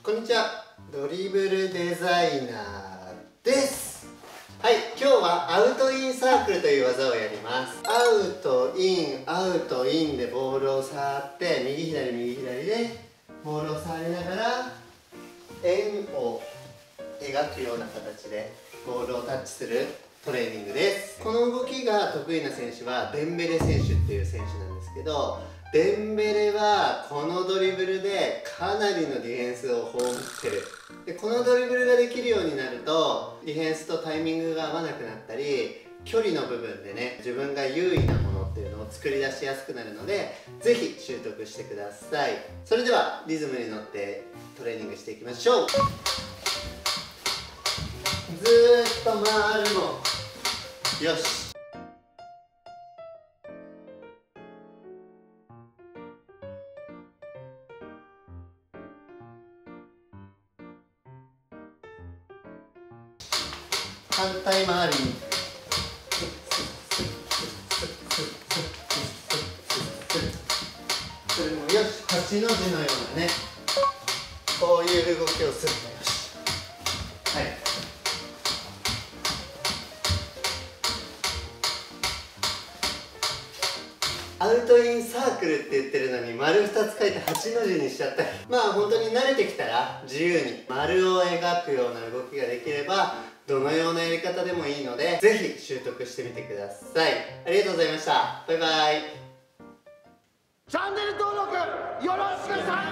こんにちは、ドリブルデザイナーです。はい、今日はアウトインサークルという技をやります。アウトインアウトインでボールを触って右左右左でボールを触りながら円を描くような形でボールをタッチするトレーニングです。この動きが得意な選手はデンベレ選手っていう選手なんですけど、デンベレはこのドリブルでかなりのディフェンスを放ってる。でこのドリブルができるようになるとディフェンスとタイミングが合わなくなったり、距離の部分でね自分が優位なものっていうのを作り出しやすくなるので、ぜひ習得してください。それではリズムに乗ってトレーニングしていきましょう。ずーっと回るの。よし。反対回りに。それもよし、8の字のようなね、こういう動きをするのよし。はい。アウトインサークルって言ってるのに丸2つ書いて8の字にしちゃったり、まあ本当に慣れてきたら自由に丸を描くような動きができればどのようなやり方でもいいので、ぜひ習得してみてください。ありがとうございました。バイバイ。 チャンネル登録よろしくさん